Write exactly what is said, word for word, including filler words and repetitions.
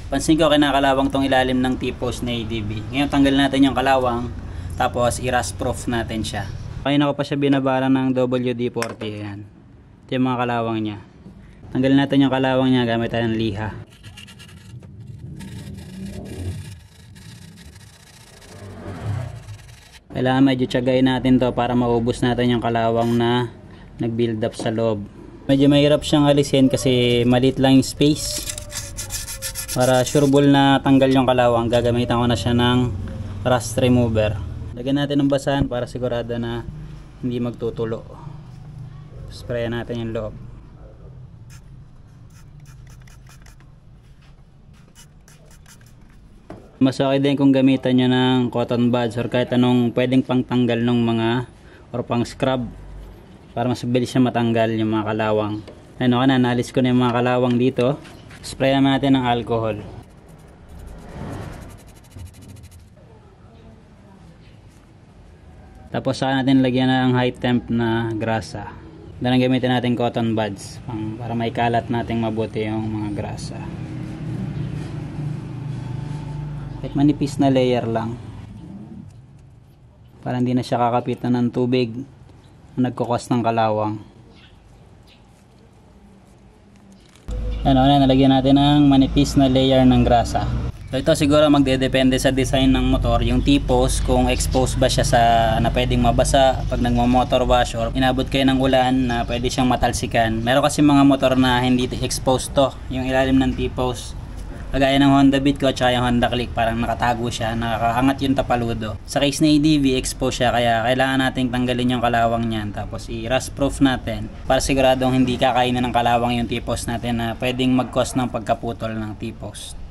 Pansin ko kinakalawang tong ilalim ng T-post na A D B. Ngayon tanggalin natin yung kalawang, tapos i-rust proof natin siya. Kanina ko pa siya binabaran ng W D forty. Ayan. Ito yung mga kalawang niya. Tanggalin natin yung kalawang niya gamit tayo ng liha. Kailangan medyo tiyagain natin to para maubos natin yung kalawang na nag-build up sa loob. Medyo mahirap siyang alisin kasi maliit lang yung space. Para sureball na tanggal yung kalawang, gagamitan ko na siya ng rust remover. Lagyan natin ng basahan para sigurado na hindi magtutulo. Sprayan natin yung loob. Mas okay din kung gamitan nyo ng cotton buds or kahit anong pwedeng pangtanggal ng mga or pang scrub para mas bilis siya matanggal yung mga kalawang. Ano ka na, nalis ko na yung mga kalawang dito. Spray naman natin ng alcohol. Tapos saka natin lagyan ng high temp na grasa. Then gamitin natin cotton buds para may kalat natin mabuti yung mga grasa. Kahit manipis na layer lang. Para hindi na siya kakapitan ng tubig na nagkukos ng kalawang. Ano na, nalagyan natin ng manipis na layer ng grasa. So ito siguro magdedepende sa design ng motor, yung T-post, kung exposed ba siya sa na pwedeng mabasa pag nagmo-motor wash or inabot kayo ng ulan na pwede siyang matalsikan. Meron kasi mga motor na hindi exposed to, yung ilalim ng T-post. Kagaya ng Honda Beat ko at saka yung Honda Click, parang nakatago siya, nakakaangat yung tapaludo. Sa case na A D V, exposed siya, kaya kailangan nating tanggalin yung kalawang niyan, tapos i-rust proof natin para siguradong hindi kakainin ng kalawang yung T-post natin na pwedeng mag-cause ng pagkaputol ng T-post.